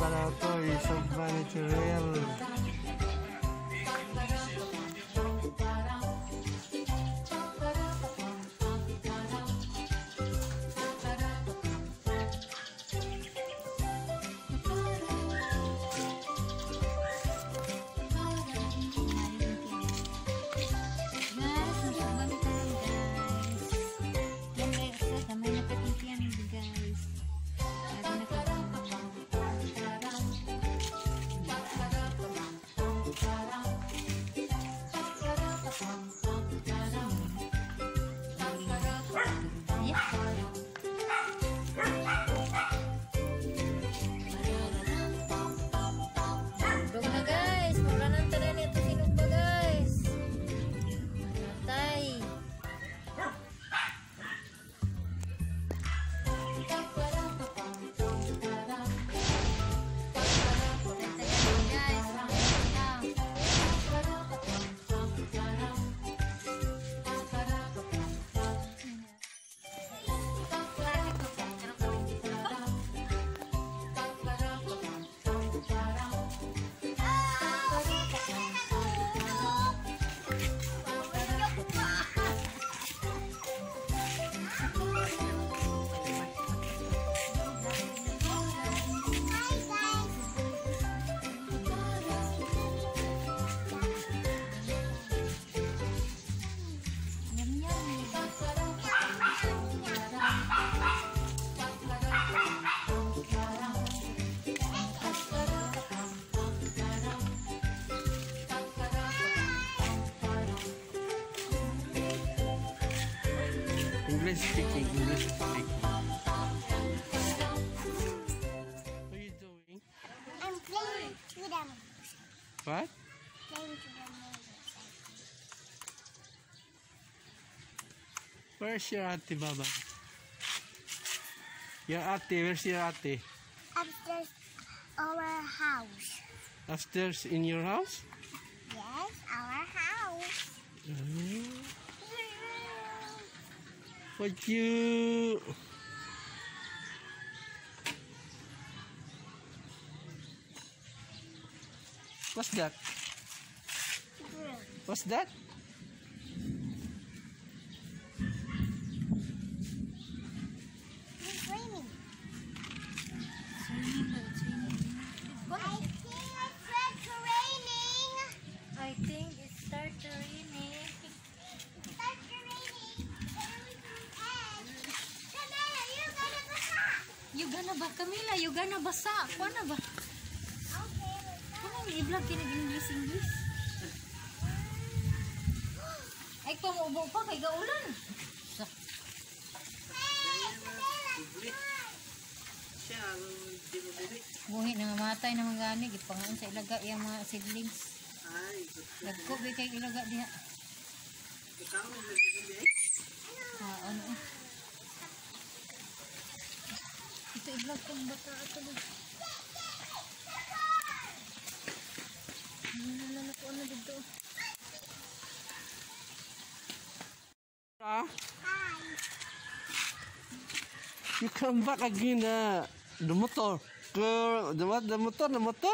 pala ito. Isang vanity rail. English speaking. What are you doing? I'm playing to them. What? Playing to the motorcycle. Where's your ate, Baba? Your ate, where's your ate? Upstairs, our house. Upstairs in your house? Yes, our house. What you... What's that? What's that? It's raining. I think it started raining. You gonna ba, Camila? You gonna basa? Kuana ba? Kuana i-vlog kinag-English. Ay, pamubo pa kay gaulan. Buhi na mamatay na mga gani. Gipangaan sa ilaga yung mga siblings. Nagko ba kay ilaga diha? Ano eh? Ito i-vlog kong bata ito ba? Ano ko ano dito? Hi. You come back again, the motor. The what? The motor?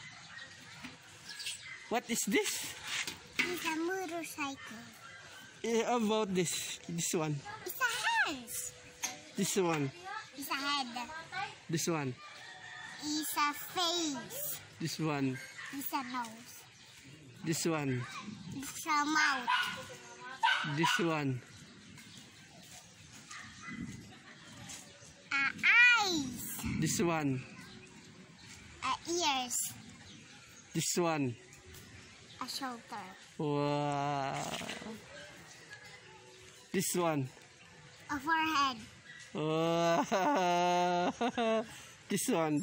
What is this? It's a motorcycle. How about this one? It's a hands. This one? It's a head. This one? It's a face. This one? It's a nose. This one? It's a mouth. This one? Eyes. This one? Ears. This one? A shoulder. Wow. This one? A forehead. Wow. This one?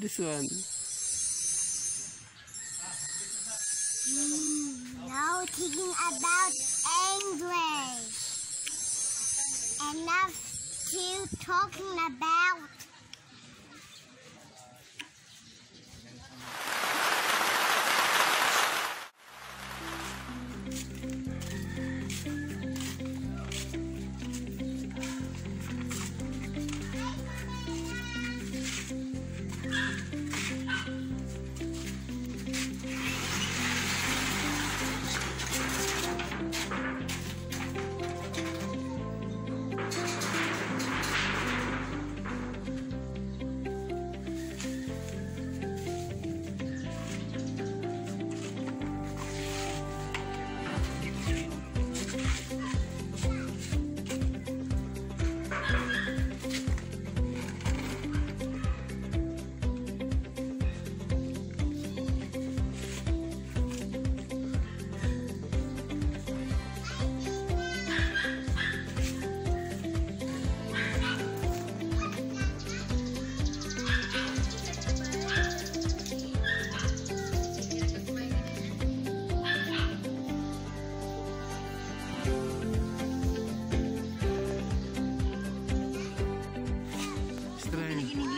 Now thinking about English. Enough to talking about.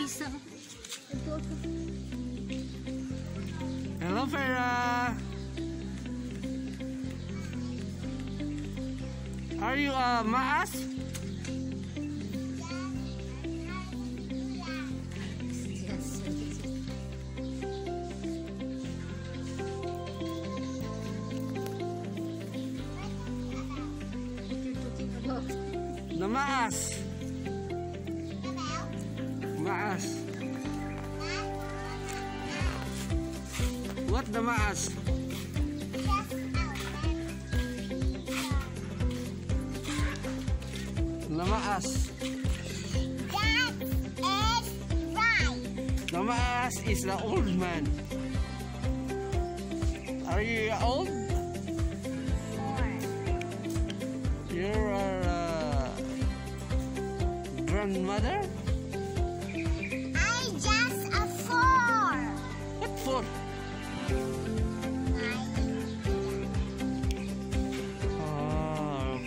Isa. Hello, Farah. Are you Maas? Yes. What you're talking about? The Maas. Maas. What the Maas? The Maas. That is right. The Maas is the old man. Are you old? You are grandmother? I just a 4. What for? Oh,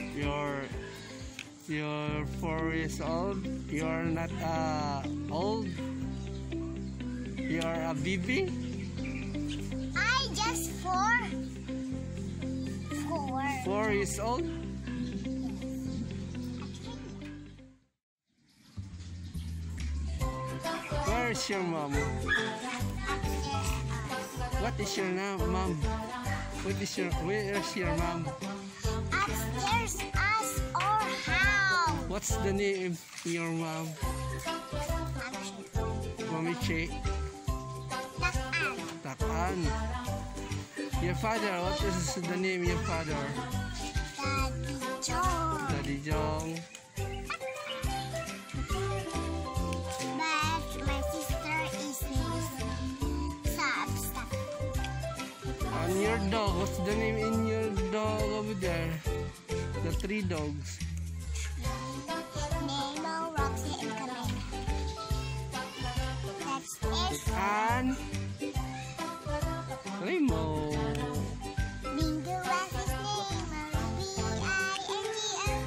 you're 4 years old. You're not old. You're a baby. I just 4. 4 years old. Where is your mom? What is your name, mom? Where is your mom? Upstairs us our house. What's the name of your mom? Mommy Che. Takan. Your father, what is the name of your father? Daddy John. Daddy Jong. But my sister is Substack. And your dog, what's the name in your dog over there? The 3 dogs. Nemo, Roxy, and Camilla. That's it. And Remo. Bingo was his name. B-I-N-G-O.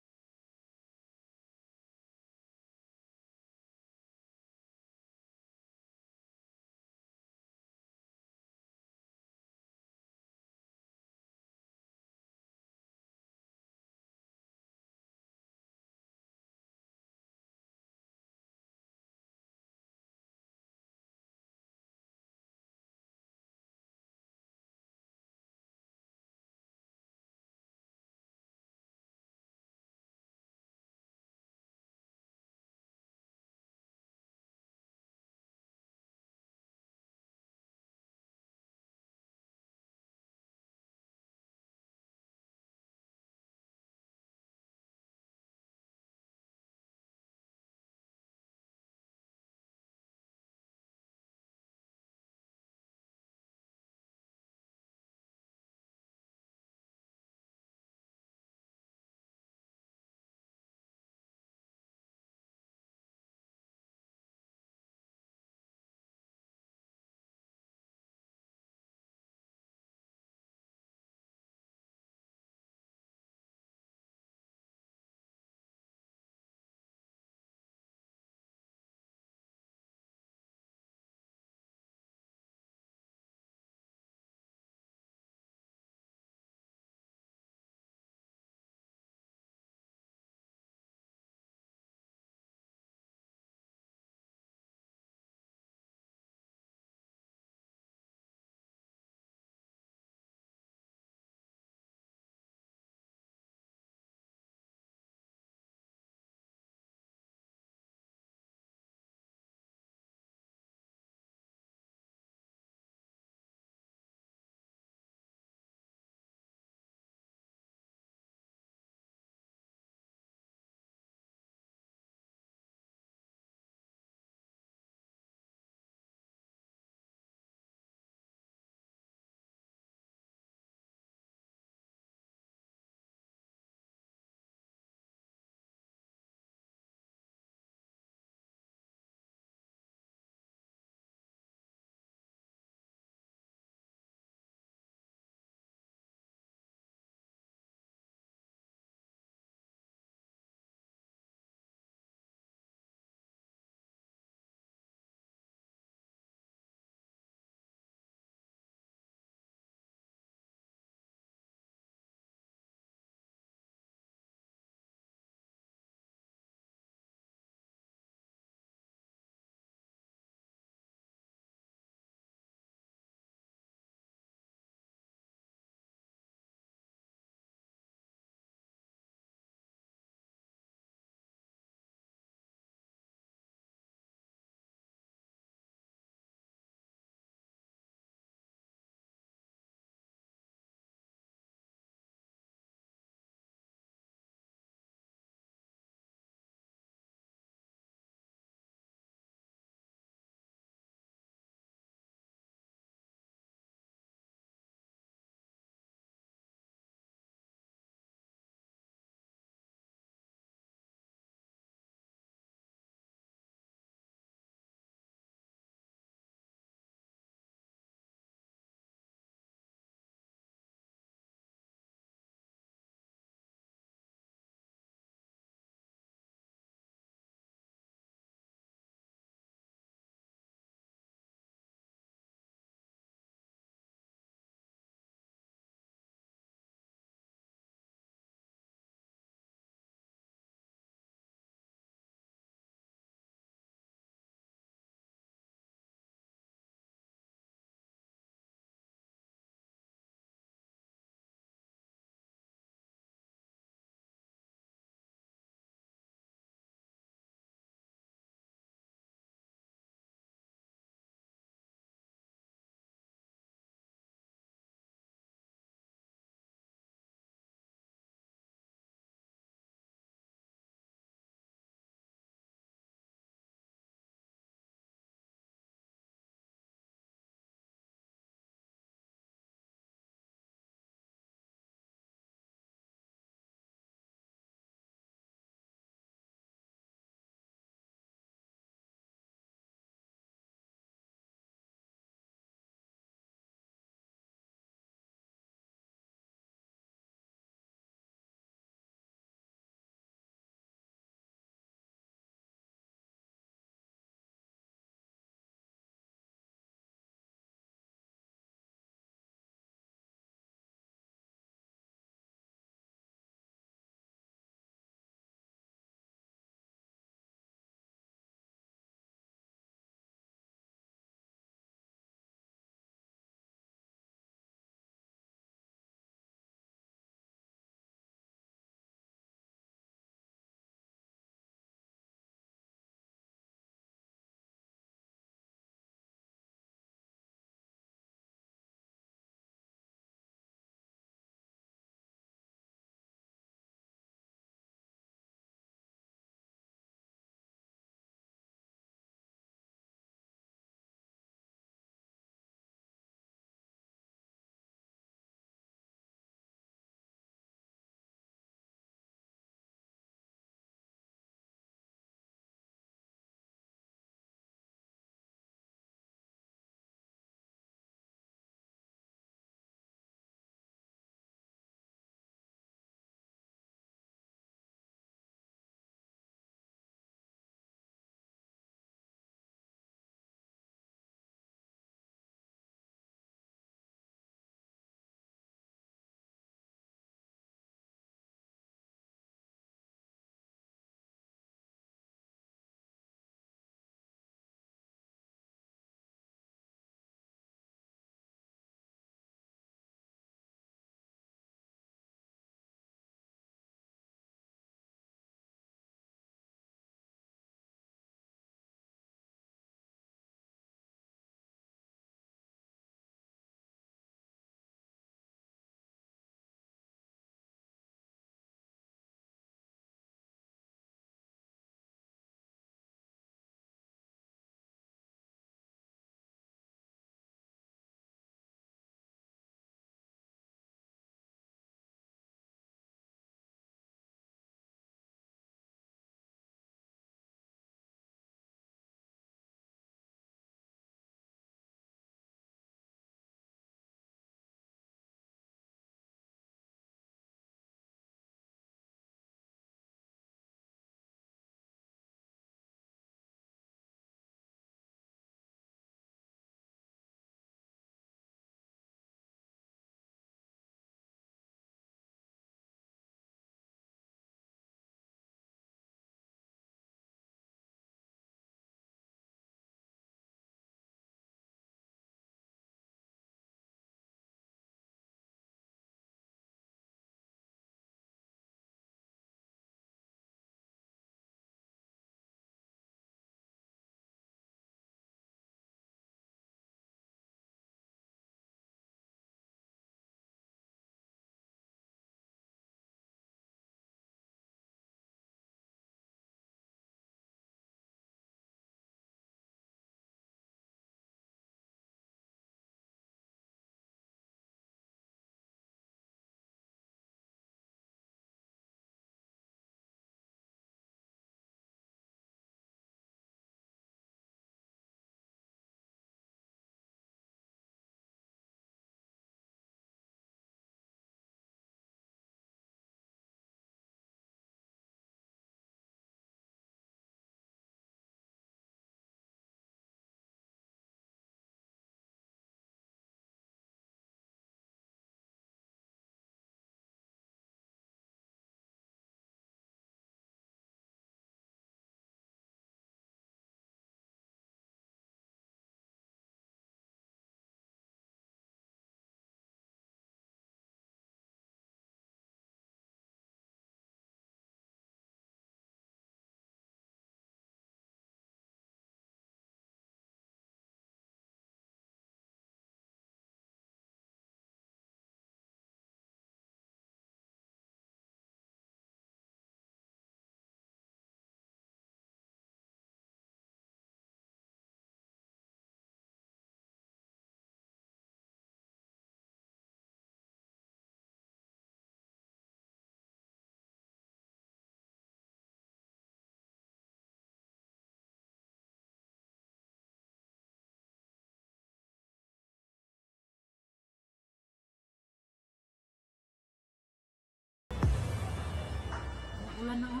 Ulan na oh.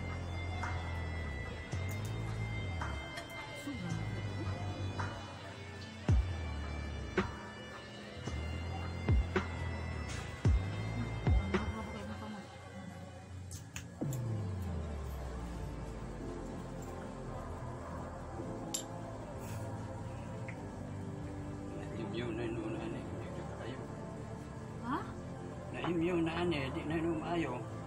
Sobrang Yung na noon ani, di kayo. ha? Na yung na ani, di na no maayo.